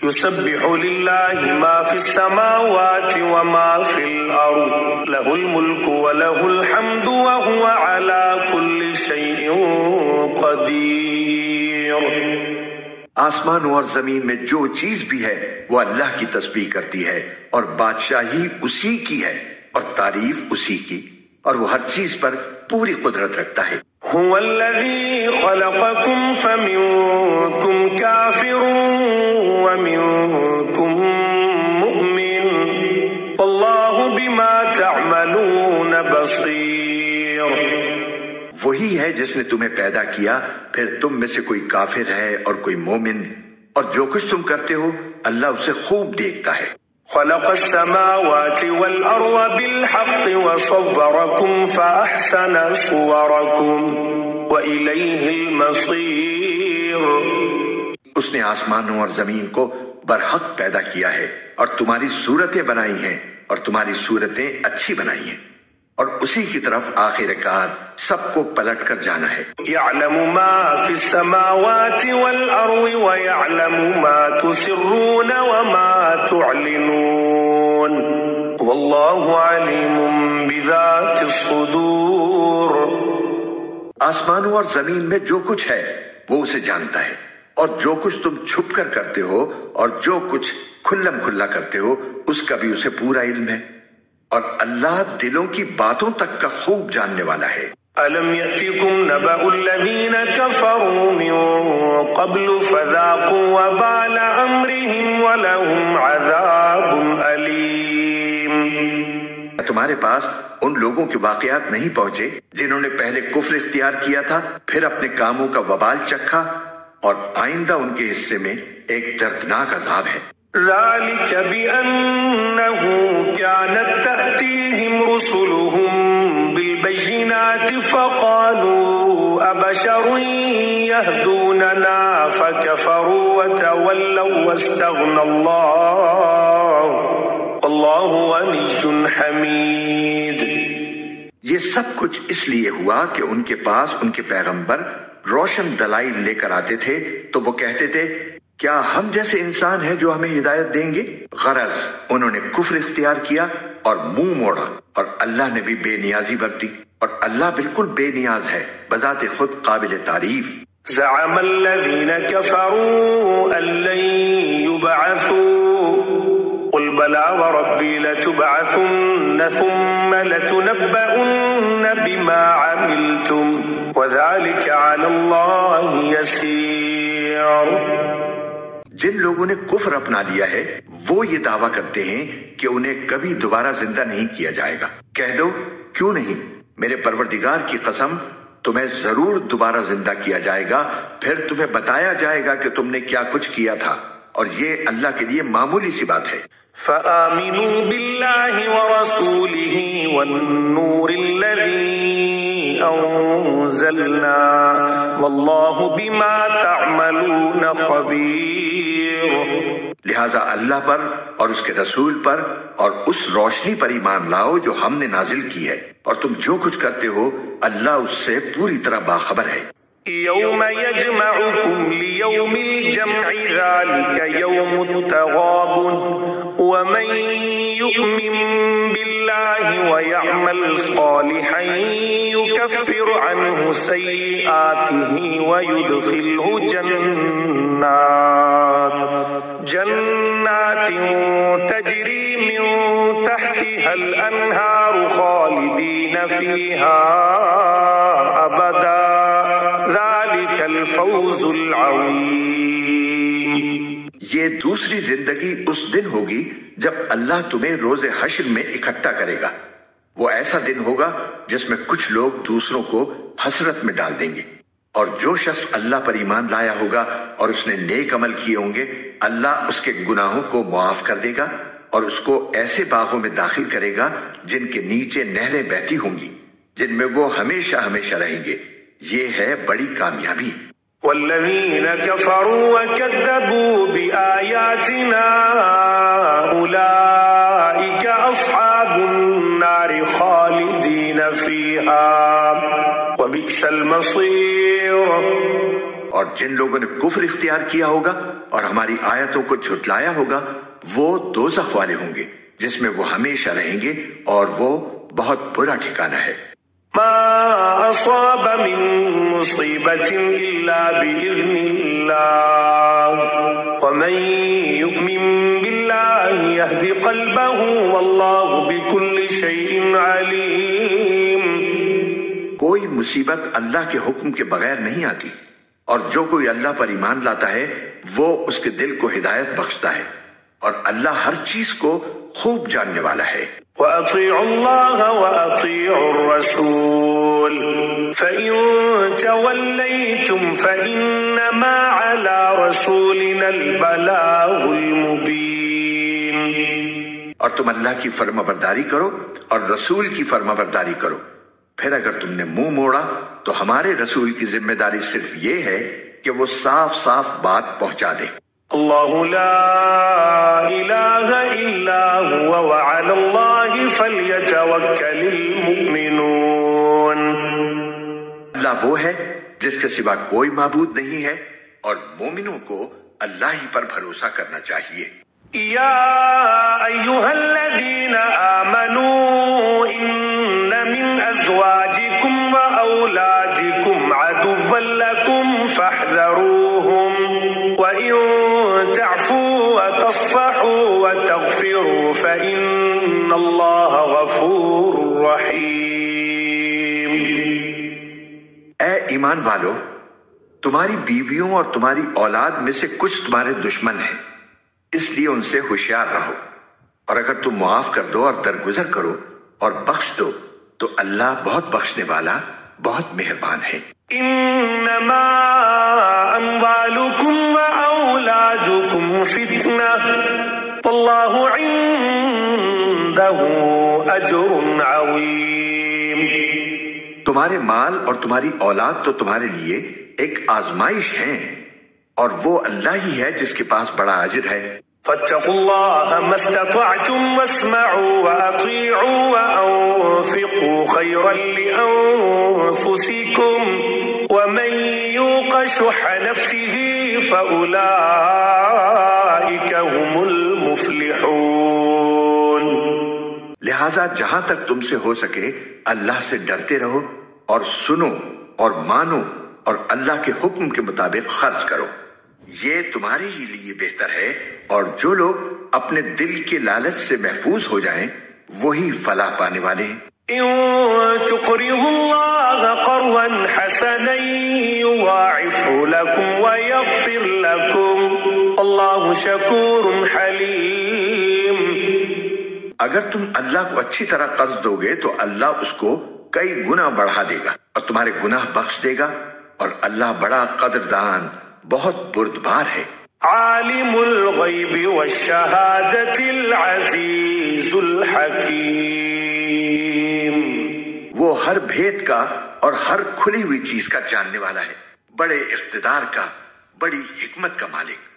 يسبح لله ما في السماوات وما في الأرض له الملك وله الحمد وهو على كل شيء قدير۔ آسمانوں اور زمین میں جو چیز بھی ہے وہ اللہ کی تسبیح کرتی ہے، اور بادشاہی اسی کی ہے اور تعریف اسی کی، اور وہ ہر چیز پر پوری قدرت رکھتا ہے۔ هو الذي خلقكم فمنكم كافر ومنكم مؤمن والله بما تعملون بصير۔ وہی ہے جس نے تمہیں پیدا کیا، پھر تم میں سے کوئی کافر ہے اور کوئی مومن، اور جو کچھ تم کرتے ہو اللہ اسے خوب دیکھتا ہے۔ خلق السماوات والأرض بالحق وصوركم فأحسن صوركم وإليه المصير۔ اس نے آسمانوں اور زمین کو برحق پیدا کیا ہے اور تمہاری صورتیں بنائی ہیں اور تمہاری صورتیں اچھی بنائی ہیں، اور اسی کی طرف آخر کار سب کو پلٹ کر جانا ہے۔ يعلم ما في السماوات والأرض ويعلم ما تسرون وما تعلنون والله عليم بذات الصدور۔ آسمانوں اور زمین میں جو کچھ ہے وہ اسے جانتا ہے، اور جو کچھ تم چھپ کر کرتے ہو اور جو کچھ کھلم کھلا کرتے ہو اس کا بھی اسے پورا علم ہے، اور اللہ دلوں کی باتوں تک کا خوب جاننے والا ہے۔ أَلَمْ يَأْتِكُمْ نَبَأُ الَّذِينَ كَفَرُوا مِن قَبْلُ فَذَاقُوا وَبَالَ أَمْرِهِمْ وَلَهُمْ عَذَابٌ أَلِيمٌ۔ تمہارے پاس ان لوگوں کے واقعات نہیں پہنچے جنہوں نے پہلے کفر اختیار کیا تھا، پھر اپنے کاموں کا وبال چکھا، اور آئندہ ان کے حصے میں ایک دردناک عذاب ہے۔ ذَلِكَ بِأَنَّهُ كَانَتْ تَأْتِيهِمْ رُسُلُهُم بِالْبَيِّنَاتِ فَقَالُوا أَبَشَرٌ يَهْدُونَنَا فَكَفَرُوا وَتَوَلَّوْا وَاسْتَغْنَى اللَّهُ وَاللَّهُ غَنِيٌّ حَمِيدٌ۔ یہ سب کچھ اس لیے ہوا کہ ان کے پاس ان کے پیغمبر روشن دلائل لے کر آتے تھے تو وہ کہتے تھے کیا ہم جیسے انسان ہیں جو ہمیں ہدایت دیں گے؟ غرض انہوں نے کفر اختیار کیا اور منہ موڑا، اور اللہ نے بھی بے نیازی برتی، اور اللہ بالکل بے نیاز ہے، بذات خود قابل تعریف۔ زعم الذين كفروا أن لن يبعثوا قل بلى وربي لتبعثن ثم لتنبؤن بما عملتم وذلك على الله يسير۔ جن لوگوں نے کفر اپنا لیا ہے وہ یہ دعویٰ کرتے ہیں کہ انہیں کبھی دوبارہ زندہ نہیں کیا جائے گا۔ کہہ دو کیوں نہیں، میرے پروردگار کی قسم تمہیں ضرور دوبارہ زندہ کیا جائے گا، پھر تمہیں بتایا جائے گا کہ تم نے کیا کچھ کیا تھا، اور یہ اللہ کے لیے معمولی سی بات ہے۔ فآمنوا بالله ورسوله والنور الذي أنزلنا والله بما تعملون خبير۔ لہٰذا اللہ پر اور اس کے رسول پر اور اس روشنی پر ایمان لاؤ جو ہم نے نازل کی ہے، اور تم جو کچھ کرتے ہو اللہ اس سے پوری طرح باخبر ہے۔ يوم يجمعكم ليوم الجمع ذلك يوم التغابن ومن يؤمن بالله ويعمل صالحا يكفر عنه سيئاته ويدخله جنات تجري من تحتها الأنهار خالدين فيها أبدا ذلك الفوز العظیم۔ یہ دوسری زندگی اس دن ہوگی جب اللہ تمہیں روز حشر میں اکٹھا کرے گا۔ وہ ایسا دن ہوگا جس میں کچھ لوگ دوسروں کو حسرت میں ڈال دیں گے، اور جو شخص اللہ پر ایمان لایا ہوگا اور اس نے نیک عمل کیے ہوں گے اللہ اس کے گناہوں کو معاف کر دے گا، اور اس کو ایسے باغوں میں داخل کرے گا جن کے نیچے نہریں بہتی ہوں گی، جن میں وہ ہمیشہ ہمیشہ رہیں گے۔ یہ ہے بڑی کامیابی۔ والذین کفروا وکذبوا بآیاتنا اولئک اصحاب النار خالدین فیہا وبئس المصیر۔ اور جن لوگوں نے کفر اختیار کیا ہوگا اور ہماری آیتوں کو جھٹلایا ہوگا وہ دوزخ والے ہوں گے جس میں وہ ہمیشہ رہیں گے اور وہ بہت برا ٹھکانہ ہے۔ ما أصاب من مصيبة إلا بإذن الله ومن يؤمن بالله يهد قلبه والله بكل شيء عليم۔ کوئی مصیبت اللہ کے حکم کے بغیر نہیں آتی، اور جو کوئی اللہ پر ایمان لاتا ہے وہ اس کے دل کو ہدایت بخشتا ہے، اور اللہ ہر چیز کو خوب جاننے والا ہے۔ وَأَطِيعُوا اللَّهَ وَأَطِيعُوا الرَّسُولَ فَإِن تَوَلَّيْتُمْ فَإِنَّمَا عَلَى رَسُولِنَا الْبَلَاغُ الْمُبِينُ۔ اور تم اللہ کی فرما برداری کرو اور رسول کی فرما برداری کرو، پھر اگر تم نے منہ موڑا تو ہمارے رسول کی ذمہ داری صرف یہ ہے کہ وہ صاف صاف بات پہنچا دے۔ اللہ لا الہ الا هو وعلی اللہ فلیتوکل المؤمنون۔ اللہ وہ ہے جس کے سوا کوئی معبود نہیں ہے، اور مومنوں کو اللہ ہی پر بھروسہ کرنا چاہیے۔ یا ایھا الذین آمنوا ان من ازواجکم واولادکم عدوا لکم فاحذروہم وَإِن تَعْفُوا وَتَصْفَحُوا وَتَغْفِرُوا فَإِنَّ اللَّهَ غَفُورٌ رَحِيمٌ۔ اے ایمان والو، تمہاری بیویوں اور تمہاری اولاد میں سے کچھ تمہارے دشمن ہیں، اس لیے ان سے ہوشیار رہو، اور اگر تم معاف کر دو اور درگزر کرو اور بخش دو تو اللہ بہت بخشنے والا، بہت مہربان ہے۔ انما اموالکم واولادکم فتنہ واللہ عنده اجر عظیم۔ تمہارے مال اور تمہاری اولاد تو تمہارے لیے ایک آزمائش ہیں، اور وہ اللہ ہی ہے جس کے پاس بڑا اجر ہے۔ فاتقوا اللہ ما استطعتم واسمعوا واطیعوا وانفقوا خیرا لانفسکم ومن یوق شح نفسه فاولئک هم المفلحون۔ لہذا جہاں تک تم سے ہو سکے اللہ سے ڈرتے رہو، اور سنو اور مانو، اور اللہ کے حکم کے مطابق خرچ کرو، یہ تمہارے ہی لیے بہتر ہے، اور جو لوگ اپنے دل کے لالچ سے محفوظ ہو جائیں وہی فلاح پانے والے ہیں۔ ان تقرضوا اللہ قرضا حسنا یضاعفه لکم ویغفر لکم اللہ شکور حلیم۔ اگر تم اللہ کو اچھی طرح قرض دو گے تو اللہ اس کو کئی گنا بڑھا دے گا اور تمہارے گناہ بخش دے گا، اور اللہ بڑا قدردان، بہت بردبار ہے۔ عالم الغیب والشہادۃ العزیز الحکیم۔ وہ ہر بھید کا اور ہر کھلی ہوئی چیز کا جاننے والا ہے، بڑے اقتدار کا، بڑی حکمت کا مالک۔